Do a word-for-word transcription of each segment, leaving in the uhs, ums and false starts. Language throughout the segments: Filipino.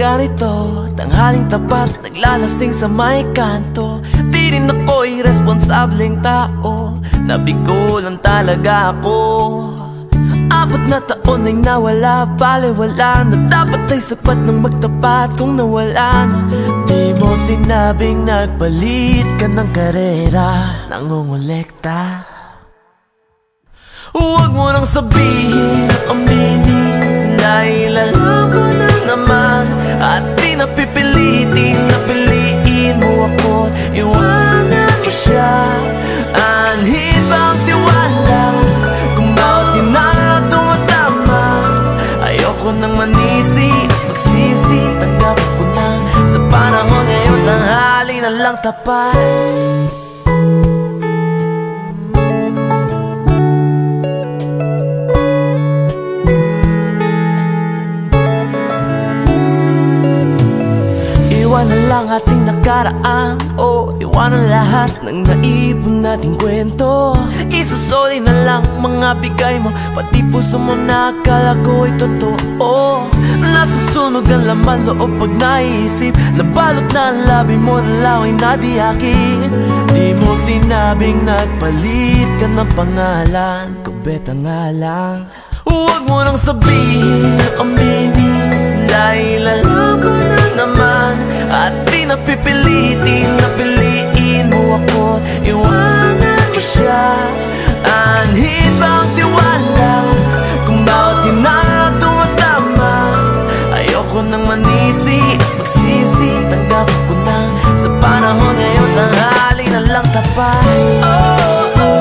ganito, tanghaling tapat, naglalasing sa may kanto. Di rin ako'y responsableng tao, nabigo lang talaga ako. Apat na taon ay nawala, baliwala na dapat ay sapat nang magtapat kung nawala na. Di mo sinabing nagpalit ka ng karera, nangongolekta. Huwag mo nang sabihin, aminin, dahil alam ko na naman. At di napipilitin na piliin mo ako, iwanan mo siya. Anhin ba ang tiwala kung bawat tinala tumatama? Ayoko nang manisi, magsisi, tanggap ko na. Sa panahon ngayon, tanghali na lang tapat. Iwanan lang ating nakaraan, o oh, iwanan lahat ng naipon nating kwento. Isusoli na lang mga bigay mo, pati puso mo na akala ko ay totoo. Nasusunog ang laman loob pag naiisip, nabalot na ang labi mo na laway na di akin. Di mo sinabing nagpalit ka ng pangalan, kubeta nga lang. Huwag mo nang sabihin, aminin, dahil alam ko na naman. At di napipilitin na piliin mo ako, iwanan mo siya. Anhin ba ang tiwala kung bawat tinala tumatama? Ayoko nang manisi, magsisi, tanggap ko na. Sa panahon ngayon, tanghali na lang tapat. Oh, oh.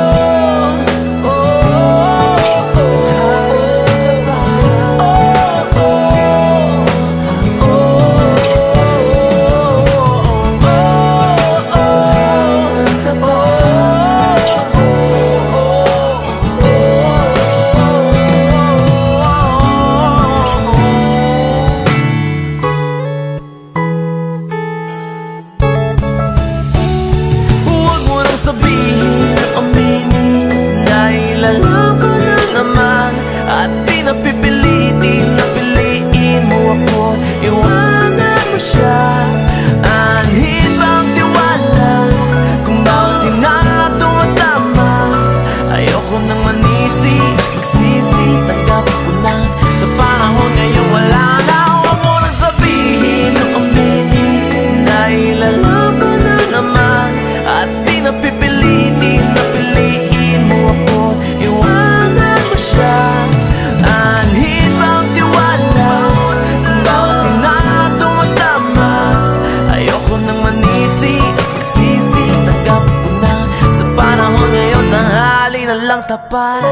Sabihin, aminin, dahil alam ko na naman. At di napipilitin na piliin mo ako, iwanan mo siya. Anhin ba ang tiwala kung bawat tinala tumatama? Ayoko nang manisi, magsisi, tanggap ko na. Sa panahon ngayon wala na. Huwag mo nang sabihin, aminin, dahil alam ko na naman. At di napipilitin na piliin mo ako, iwanan mo siya. Anhin ba ang tiwala kung bawat tinala tumatama? Ayoko nang manisi, magsisi, tanggap ko na. Sa panahon ngayon, tanghali na lang tapat.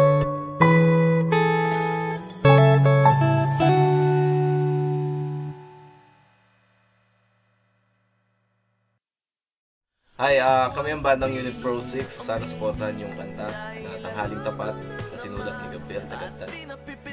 Hi, uh, kami ang bandang Unit Pro six. Sana supportahan yung kanta na Tanghaling Tapat na sinulat ni Gabriel Tagantad.